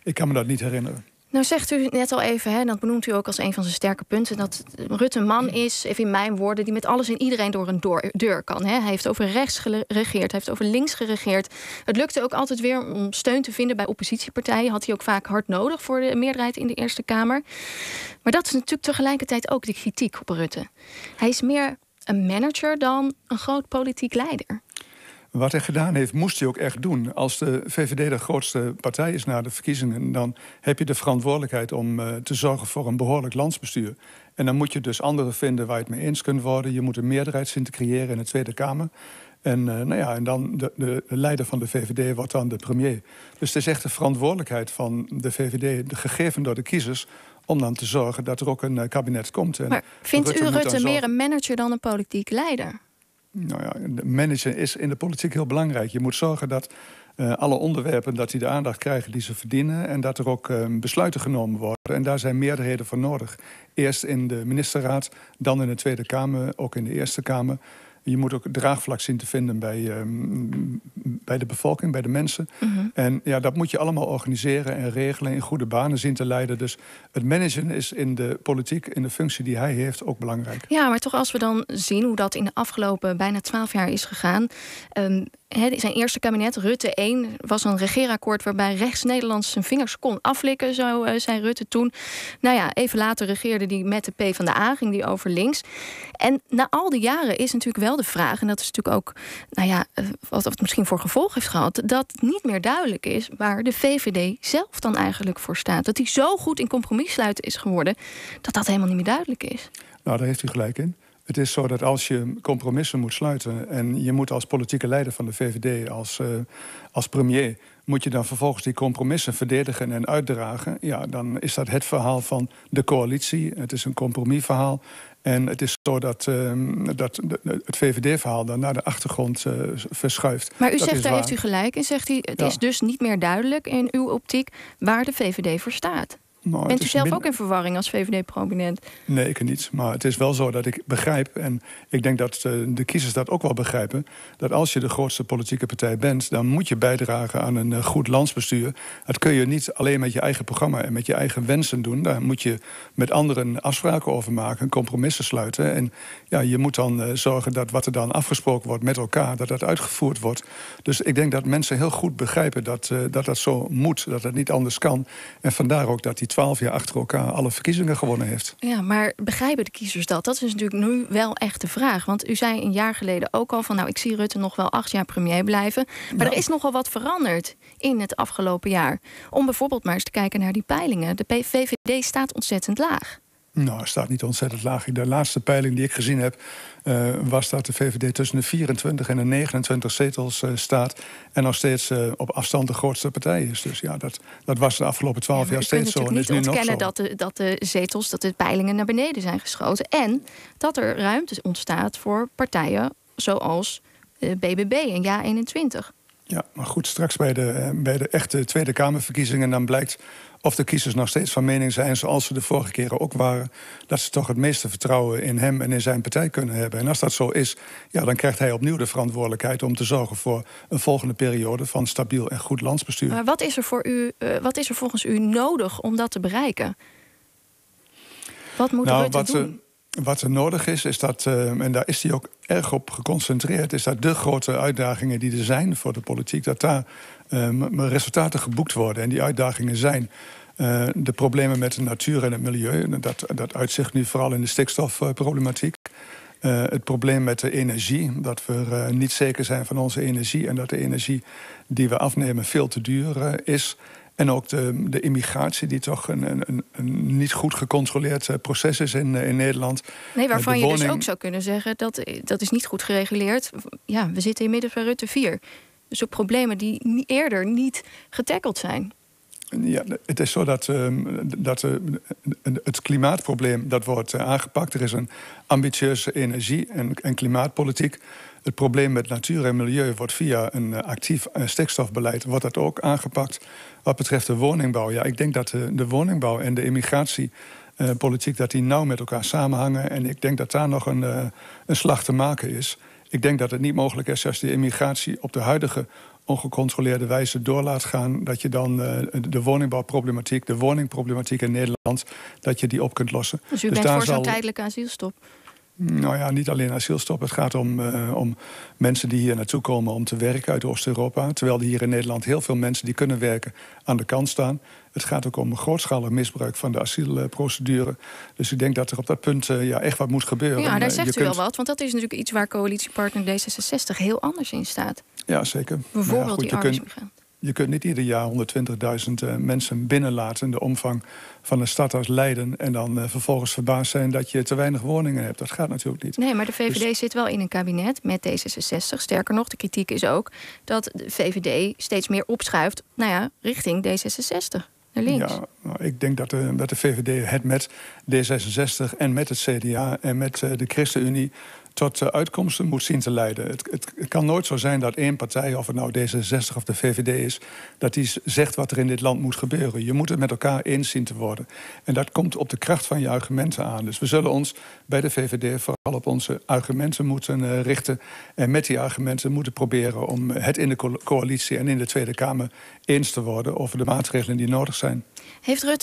Ik kan me dat niet herinneren. Nou zegt u net al even, hè, dat benoemt u ook als een van zijn sterke punten, dat Rutte een man is, even in mijn woorden, die met alles en iedereen door een deur kan. Hè. Hij heeft over rechts geregeerd, hij heeft over links geregeerd. Het lukte ook altijd weer om steun te vinden bij oppositiepartijen. Had hij ook vaak hard nodig voor de meerderheid in de Eerste Kamer. Maar dat is natuurlijk tegelijkertijd ook de kritiek op Rutte. Hij is meer een manager dan een groot politiek leider. Wat hij gedaan heeft, moest hij ook echt doen. Als de VVD de grootste partij is na de verkiezingen, dan heb je de verantwoordelijkheid om te zorgen voor een behoorlijk landsbestuur. En dan moet je dus anderen vinden waar je het mee eens kunt worden. Je moet een meerderheid zien te creëren in de Tweede Kamer. En, en dan de leider van de VVD wordt dan de premier. Dus het is echt de verantwoordelijkheid van de VVD, gegeven door de kiezers, om dan te zorgen dat er ook een kabinet komt. Maar vindt u Rutte meer een manager dan een politiek leider? Nou ja, managen is in de politiek heel belangrijk. Je moet zorgen dat alle onderwerpen dat die de aandacht krijgen die ze verdienen, en dat er ook besluiten genomen worden. En daar zijn meerderheden voor nodig. Eerst in de ministerraad, dan in de Tweede Kamer, ook in de Eerste Kamer. Je moet ook draagvlak zien te vinden bij de bevolking, bij de mensen. Mm-hmm. En ja, dat moet je allemaal organiseren en regelen, in goede banen zien te leiden. Dus het managen is in de politiek, in de functie die hij heeft, ook belangrijk. Ja, maar toch als we dan zien hoe dat in de afgelopen bijna 12 jaar is gegaan. Zijn eerste kabinet, Rutte 1, was een regeerakkoord waarbij rechts Nederland zijn vingers kon aflikken, zo zei Rutte toen. Nou ja, even later regeerde hij met de PvdA, ging die over links. En na al die jaren is natuurlijk wel de vraag, en dat is natuurlijk ook, wat het misschien voor gevolg heeft gehad, dat niet meer duidelijk is waar de VVD zelf dan eigenlijk voor staat. Dat hij zo goed in compromis sluiten is geworden, dat helemaal niet meer duidelijk is. Nou, daar heeft u gelijk in. Het is zo dat als je compromissen moet sluiten en je moet als politieke leider van de VVD, als premier, moet je dan vervolgens die compromissen verdedigen en uitdragen. Ja, dan is dat het verhaal van de coalitie. Het is een compromisverhaal. En het is zo dat het VVD-verhaal dan naar de achtergrond verschuift. Maar u zegt, daar heeft u gelijk in. Zegt hij, het is dus niet meer duidelijk in uw optiek waar de VVD voor staat. Nou, bent u zelf ook in verwarring als VVD-prominent? Nee, ik niet. Maar het is wel zo dat ik begrijp, en ik denk dat de kiezers dat ook wel begrijpen, dat als je de grootste politieke partij bent, dan moet je bijdragen aan een goed landsbestuur. Dat kun je niet alleen met je eigen programma en met je eigen wensen doen. Daar moet je met anderen afspraken over maken, compromissen sluiten. En ja, je moet dan zorgen dat wat er dan afgesproken wordt met elkaar, dat dat uitgevoerd wordt. Dus ik denk dat mensen heel goed begrijpen dat zo moet, dat het niet anders kan. En vandaar ook dat die 12 jaar achter elkaar alle verkiezingen gewonnen heeft. Ja, maar begrijpen de kiezers dat? Dat is natuurlijk nu wel echt de vraag. Want u zei een jaar geleden ook al van, ik zie Rutte nog wel 8 jaar premier blijven. Maar er is nogal wat veranderd in het afgelopen jaar. Om bijvoorbeeld maar eens te kijken naar die peilingen. De VVD staat ontzettend laag. Nou, het staat niet ontzettend laag. In de laatste peiling die ik gezien heb, was dat de VVD tussen de 24 en de 29 zetels staat. En nog steeds op afstand de grootste partij is. Dus ja, dat was de afgelopen 12 jaar steeds zo. En is nu nog zo. Je kunt natuurlijk niet ontkennen dat de zetels, dat de peilingen naar beneden zijn geschoten. En dat er ruimte ontstaat voor partijen zoals BBB en JA21. Ja, maar goed, straks bij de echte Tweede Kamerverkiezingen dan blijkt of de kiezers nog steeds van mening zijn, zoals ze de vorige keren ook waren, dat ze toch het meeste vertrouwen in hem en in zijn partij kunnen hebben. En als dat zo is, ja, dan krijgt hij opnieuw de verantwoordelijkheid om te zorgen voor een volgende periode van stabiel en goed landsbestuur. Maar wat is er volgens u nodig om dat te bereiken? Wat moet Rutte doen? Wat er nodig is dat, en daar is hij ook erg op geconcentreerd, is dat de grote uitdagingen die er zijn voor de politiek, dat daar resultaten geboekt worden. En die uitdagingen zijn de problemen met de natuur en het milieu. Dat uitzicht nu vooral in de stikstofproblematiek. Het probleem met de energie, dat we niet zeker zijn van onze energie en dat de energie die we afnemen veel te duur is. En ook de immigratie, die toch een niet goed gecontroleerd proces is in Nederland. Nee, waarvan je dus ook zou kunnen zeggen, dat is niet goed gereguleerd. Ja, we zitten inmiddels bij Rutte 4. Dus ook problemen die eerder niet getackled zijn. Ja, het is zo dat het klimaatprobleem dat wordt aangepakt. Er is een ambitieuze energie- en klimaatpolitiek. Het probleem met natuur en milieu wordt via een actief stikstofbeleid wordt dat ook aangepakt. Wat betreft de woningbouw, ja, ik denk dat de woningbouw en de immigratiepolitiek dat die nauw met elkaar samenhangen. En ik denk dat daar nog een slag te maken is. Ik denk dat het niet mogelijk is als de immigratie op de huidige ongecontroleerde wijze door laat gaan, dat je dan de woningbouwproblematiek, de woningproblematiek in Nederland, dat je die op kunt lossen. Dus u bent voor zo'n tijdelijke asielstop? Nou ja, niet alleen asielstop. Het gaat om mensen die hier naartoe komen om te werken uit Oost-Europa. Terwijl er hier in Nederland heel veel mensen die kunnen werken aan de kant staan. Het gaat ook om grootschalig misbruik van de asielprocedure. Dus ik denk dat er op dat punt echt wat moet gebeuren. Ja, daar zegt u wel wat. Want dat is natuurlijk iets waar coalitiepartner D66 heel anders in staat. Ja, zeker. Bijvoorbeeld die arbeidsmigrant. Je kunt niet ieder jaar 120.000 mensen binnenlaten in de omvang van een stad als Leiden en dan vervolgens verbaasd zijn dat je te weinig woningen hebt. Dat gaat natuurlijk niet. Nee, maar de VVD zit wel in een kabinet met D66. Sterker nog, de kritiek is ook dat de VVD steeds meer opschuift richting D66. Naar links. Ja, nou, ik denk dat de VVD het met D66 en met het CDA en met de ChristenUnie tot uitkomsten moet zien te leiden. Het kan nooit zo zijn dat één partij, of het nou D66 of de VVD is, dat die zegt wat er in dit land moet gebeuren. Je moet het met elkaar eens zien te worden. En dat komt op de kracht van je argumenten aan. Dus we zullen ons bij de VVD vooral op onze argumenten moeten richten. En met die argumenten moeten proberen om het in de coalitie en in de Tweede Kamer eens te worden over de maatregelen die nodig zijn. Heeft Rutte